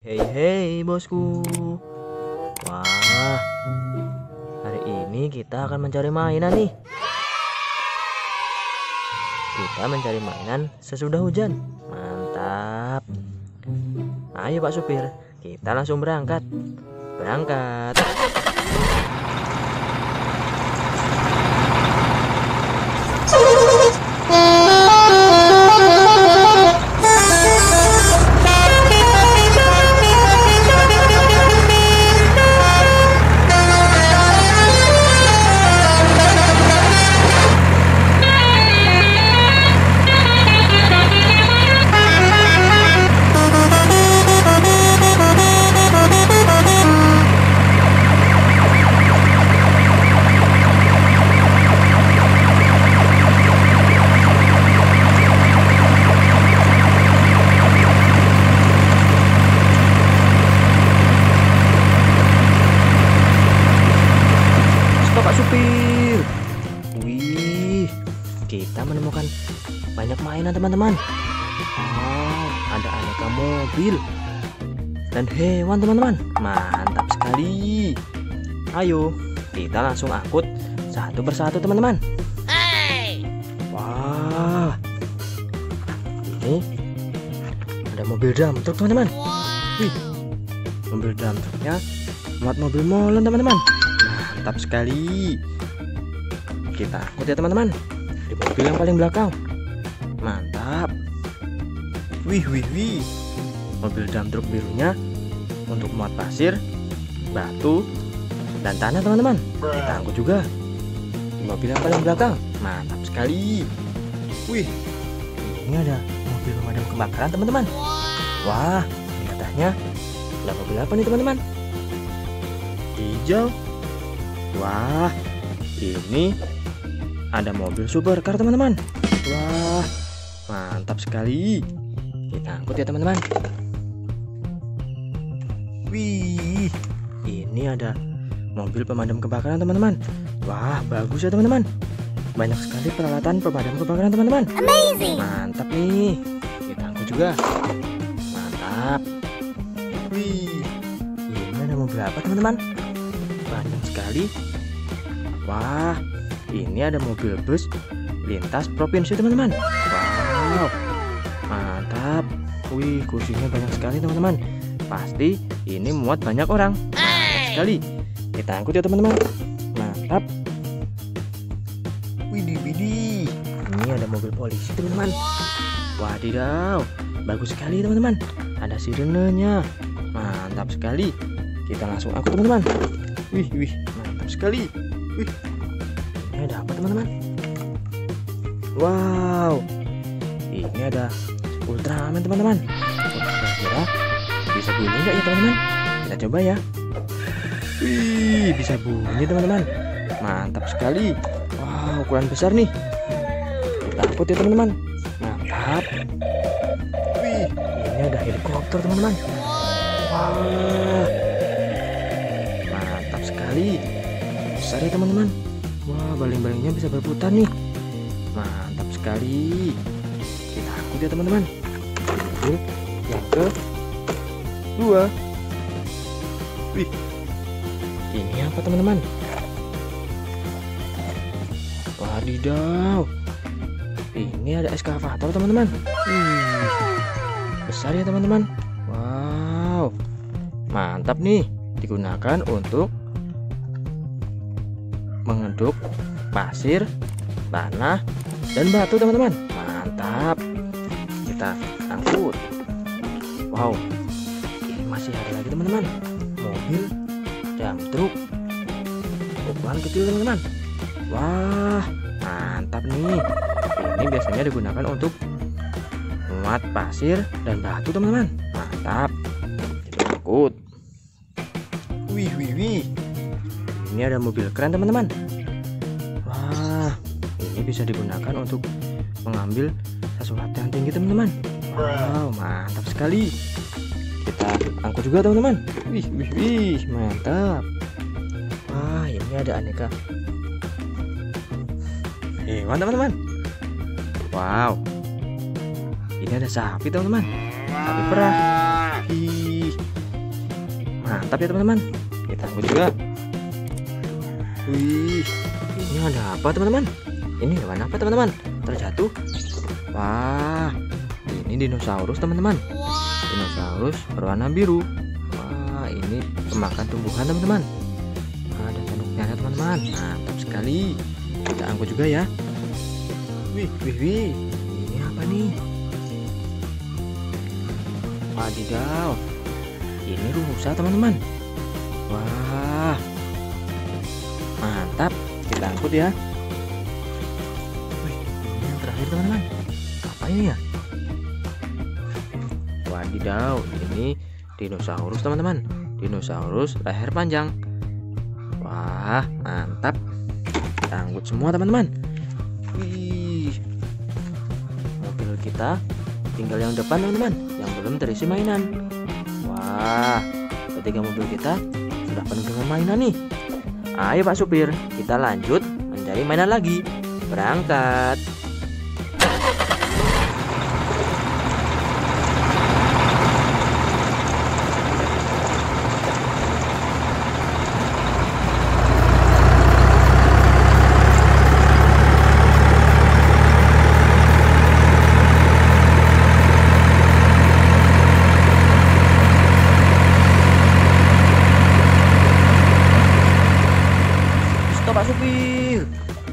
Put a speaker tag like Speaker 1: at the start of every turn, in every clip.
Speaker 1: Hei hei bosku. Wah, hari ini kita akan mencari mainan nih. Kita mencari mainan sesudah hujan. Mantap. Ayo Pak Supir, kita langsung berangkat. Berangkat. Pak Supir. Wih, kita menemukan banyak mainan teman-teman. Wow, ada aneka mobil dan hewan teman-teman. Mantap sekali. Ayo, kita langsung angkut satu persatu teman-teman. Wah, ini ada mobil dump truk teman-teman. Wih, mobil dump truknya muat mobil molen teman-teman. Mantap sekali. Kita angkut ya teman-teman, di mobil yang paling belakang. Mantap. Wih wih wih. Mobil dump truk birunya untuk muat pasir, batu, dan tanah teman-teman. Kita angkut juga di mobil yang paling belakang. Mantap sekali. Wih, ini ada mobil pemadam kebakaran teman-teman. Wah, katanya ada mobil apa nih teman-teman? Hijau. Wah, ini ada mobil supercar teman-teman. Wah, mantap sekali. Kita angkut ya teman-teman. Wih, ini ada mobil pemadam kebakaran teman-teman. Wah, bagus ya teman-teman. Banyak sekali peralatan pemadam kebakaran teman-teman.
Speaker 2: Amazing.
Speaker 1: Mantap nih. Kita angkut juga. Mantap. Wih, ini ada mobil apa teman-teman? Banyak sekali. Wah, ini ada mobil bus lintas provinsi teman-teman. Wow, mantap. Wih, kursinya banyak sekali teman-teman. Pasti ini muat banyak orang. Mantap sekali. Kita angkut ya teman-teman. Mantap. Widih widih. Ini ada mobil polisi teman-teman. Wadidaw, bagus sekali teman-teman. Ada sirenenya. Mantap sekali. Kita langsung angkut teman-teman. Wih wih, mantap sekali. Wih, ini ada apa teman-teman? Wow, ini ada Ultraman teman-teman. Kira-kira bisa bunyi nggak ya teman-teman? Kita coba ya. Wih, bisa bunyi teman-teman. Mantap sekali. Wow, ukuran besar nih. Kita angkut ya teman-teman. Mantap. Wih, ini ada helikopter teman-teman. Wah, mantap sekali. Besar ya teman-teman. Wah, baling-balingnya bisa berputar nih. Mantap sekali. Kita angkut ya teman-teman. Mobil yang kedua. Wih, ini apa teman-teman? Wadidaw, ini ada eskavator teman-teman. Besar ya teman-teman. Wow, mantap nih. Digunakan untuk mengaduk pasir, tanah, dan batu teman-teman. Mantap. Kita angkut. Wow, ini masih ada lagi teman-teman. Mobil dump truk ukuran kecil teman-teman. Wah, mantap nih. Ini biasanya digunakan untuk memuat pasir dan batu teman-teman. Mantap. Kita angkut. Wih wih wih. Ini ada mobil keren teman-teman. Wah, ini bisa digunakan untuk mengambil sesuatu yang tinggi teman-teman. Wow, mantap sekali. Kita angkut juga teman-teman. Wih wih wih, mantap. Wah, ini ada aneka hewan teman-teman. Wow, ini ada sapi teman-teman. Sapi perah. Ih, Mantap ya teman-teman. Kita angkut juga. Wih, ini ada apa teman-teman? Ini hewan apa teman-teman? Terjatuh. Wah, ini dinosaurus teman-teman. Dinosaurus berwarna biru. Wah, ini pemakan tumbuhan teman-teman. Ada tanduknya ya teman-teman. Mantap sekali. Kita angkut juga ya. Wih. Ini apa nih? Wadidaw. Ini rusa teman-teman. Wah, mantap. Kita angkut ya. Wih, ini yang terakhir teman-teman. Apa ini ya? Wadidaw, ini dinosaurus teman-teman. Dinosaurus leher panjang. Wah, mantap. Kita angkut semua teman-teman. Wih, mobil kita tinggal yang depan teman-teman, yang belum terisi mainan. Wah, ketiga mobil kita sudah penuh dengan mainan nih. Ayo Pak Supir, kita lanjut mencari mainan lagi. Berangkat. Pak Supir.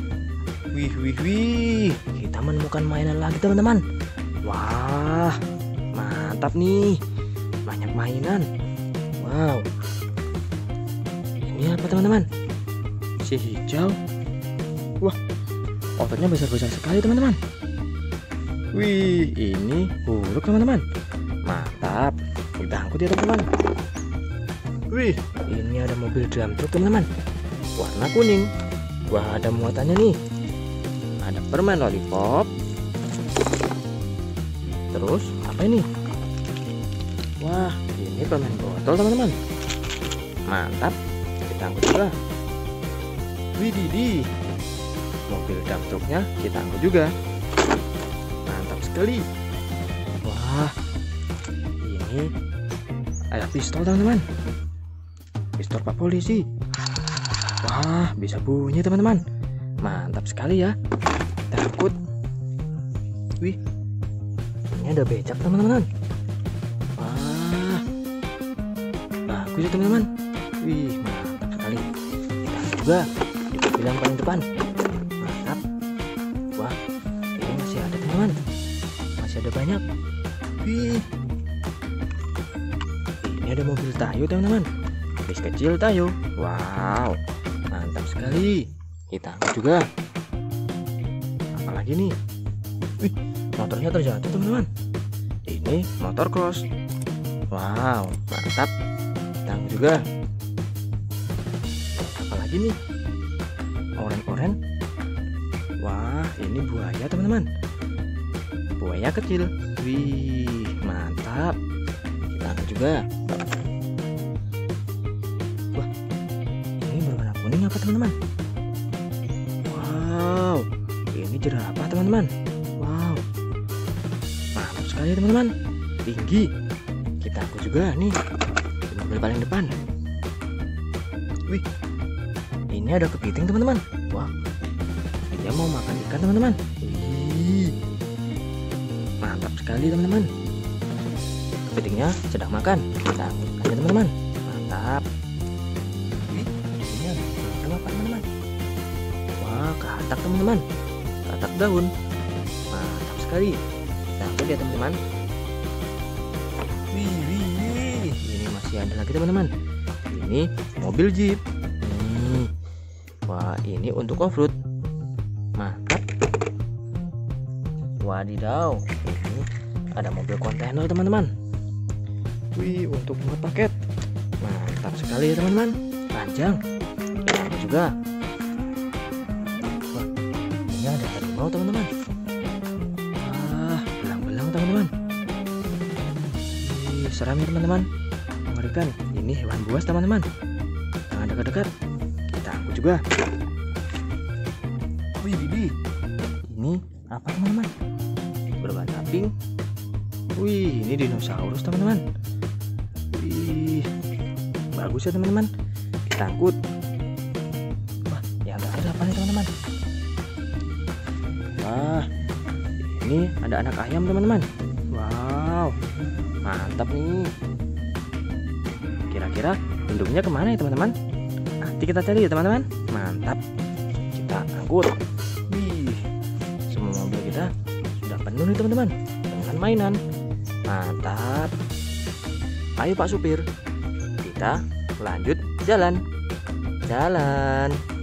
Speaker 1: Wih, kita menemukan mainan lagi teman-teman. Wah, mantap nih, banyak mainan. Wow, ini apa teman-teman? Si hijau. Wah, ototnya besar-besar sekali teman-teman. Wih, ini huruf teman-teman. Mantap, kita angkut ya teman-teman. Wih, ini ada mobil drum truk teman-teman, warna kuning. Wah, ada muatannya nih. Ada permen lollipop. Terus apa ini? Wah, ini permen botol teman-teman. Mantap. Kita angkut juga. Widih, mobil dump truknya kita angkut juga. Mantap sekali. Wah, ini ada pistol teman-teman. Pistol Pak Polisi. Wah, bisa bunyi teman-teman. Mantap sekali ya. Kita angkut. Wih, ini ada becak teman-teman. Wah, bagus ya teman-teman. Wih, mantap sekali. Kita angkut juga di mobil yang paling depan. Mantap. Wah, ini masih ada teman-teman. Masih ada banyak. Wih, ini ada mobil Tayo teman-teman. Bis kecil Tayo. Wow, mantap sekali. Kita angkat juga. Apalagi nih? Wih, motornya terjatuh teman-teman. Ini motor cross. Wow, mantap. Kita angkat juga. Apalagi nih? Oren-oren. Wah, ini buaya teman-teman. Buaya kecil. Wih, mantap. Kita angkat juga. Kuning apa teman-teman? Wow, ini jerapah teman-teman. Wow, mantap sekali teman-teman. Tinggi. Kita angkut juga nih di mobil paling depan. Wih, ini ada kepiting teman-teman. Wah, dia mau makan ikan teman-teman. Wih, mantap sekali teman-teman. Kepitingnya sedang makan. Kita angkut aja teman-teman. Mantap. Apa teman-teman? Wah, katak teman-teman. Katak daun. Mantap sekali. Kita angkut ya teman-teman. Wih, ini masih ada lagi teman-teman. Ini mobil jeep. Wah, ini untuk off-road. Mantap. Wadidaw, ini ada mobil kontainer teman-teman. Wih, untuk muat paket. Mantap sekali ya teman-teman. Panjang. Juga. Wah, ini ada harimau teman-teman. Wah, belang-belang teman-teman. Seram ya teman-teman. Mengerikan. Ini hewan buas teman-teman. Jangan dekat-dekat. Kita angkut juga. Wih, ini apa teman-teman? Berwarna pink. Wih, ini dinosaurus teman-teman. Wih, bagus ya teman-teman. Kita angkut. Wah, yang terakhir apa nih teman-teman? Wah, ini ada anak ayam teman-teman. Wow, mantap nih. Kira-kira induknya kemana ya teman-teman? Nanti kita cari ya teman-teman. Mantap. Kita angkut. Wih, semua mobil kita sudah penuh nih teman-teman dengan mainan. Mantap. Ayo Pak Supir, kita lanjut jalan. Jalan.